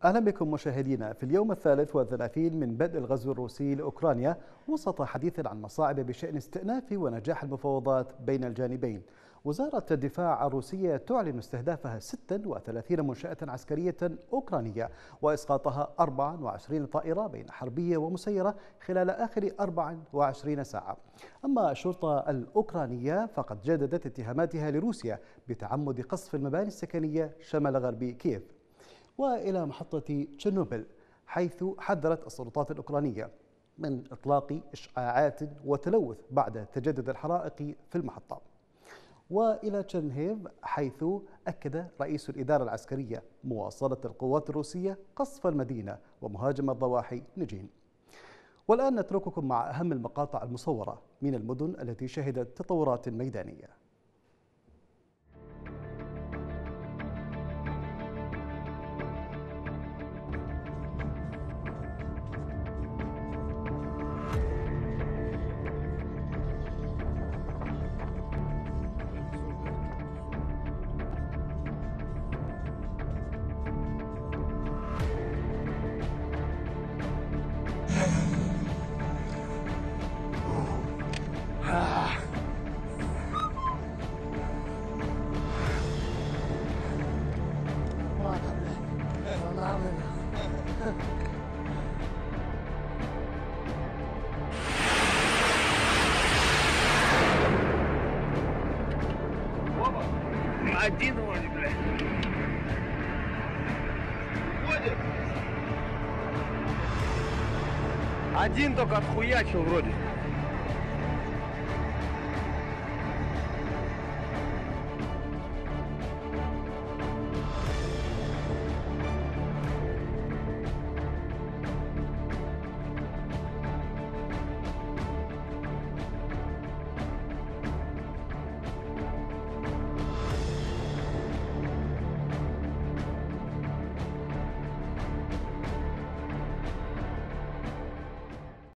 أهلا بكم مشاهدينا في اليوم الثالث والثلاثين من بدء الغزو الروسي لأوكرانيا، وسط حديث عن مصاعب بشأن استئناف ونجاح المفاوضات بين الجانبين. وزارة الدفاع الروسية تعلن استهدافها 36 منشأة عسكرية أوكرانية وإسقاطها 24 طائرة بين حربية ومسيرة خلال آخر 24 ساعة. أما الشرطة الأوكرانية فقد جددت اتهاماتها لروسيا بتعمد قصف المباني السكنية شمال غرب كييف. وإلى محطة تشيرنوبل، حيث حذرت السلطات الأوكرانية من إطلاق إشعاعات وتلوث بعد تجدد الحرائق في المحطة. وإلى تشيرنيهيف، حيث أكد رئيس الإدارة العسكرية مواصلة القوات الروسية قصف المدينة ومهاجمة ضواحي نجين. والآن نترككم مع أهم المقاطع المصورة من المدن التي شهدت تطورات ميدانية. Один вроде, блядь. Ходит. Один только отхуячил вроде.